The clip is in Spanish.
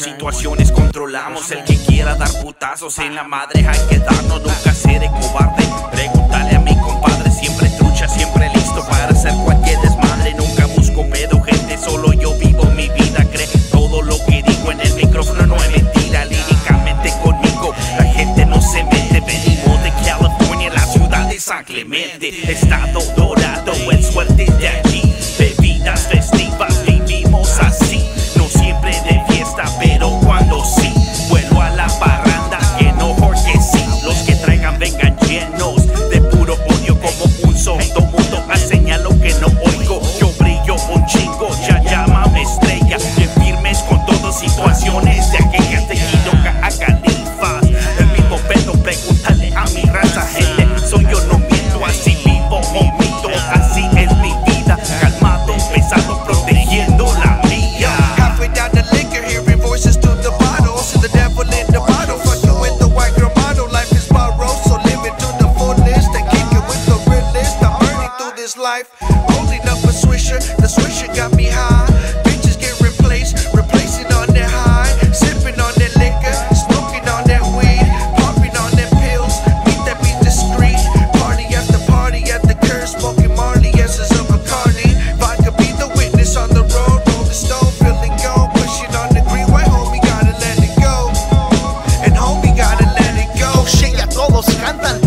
situaciones controlamos. El que quiera dar putazos en la madre hay que darnos. Nunca seré cobarde, pregúntale a mi compadre. Siempre trucha, siempre listo para hacer cualquier desmadre. Nunca busco pedo, gente, solo yo vivo mi vida. Cree todo lo que digo en el micrófono, no es mentira. Líricamente conmigo la gente no se mete. Venimos de California, la ciudad de San Clemente. Estado dorado, el suerte de aquí. Bebidas festivas, vivimos así. No siempre de fiesta, pero cuando sí, vuelo a la parranda, que no porque sí. Los que traigan vengan llenos de puro odio, como un sordo mundo a señalo que no oigo. Yo brillo un chingo, ya llámame estrella. Bien firmes con todas situaciones de aquellas de Quiroga a Califas. El mismo pedo, pregúntale a mi raza, gente. Soy yo, no miento, así vivo, omito, así es mi vida. Calmado, pesado, protegiendo la mía. Halfway down the liquor, hearing voices through the bottle. See the devil in the bottle, fucking with the white girl model. Life is borrowed, so live it to the fullest and kick it with the realest. I'm burning through this life, rolling up a swisher. The swisher got me high. Bitches get replaced, replacing on their high, sipping on their liquor, smoking on their weed, popping on their pills. Meet that be discreet. Party after party at the curb, smoking Marley, essence of Bacardi. Vodka be the witness on the road, roll the stone, feeling gold, pushing on the green. White homie gotta let it go, and homie gotta let it go. Oh shit, ya todos cantan.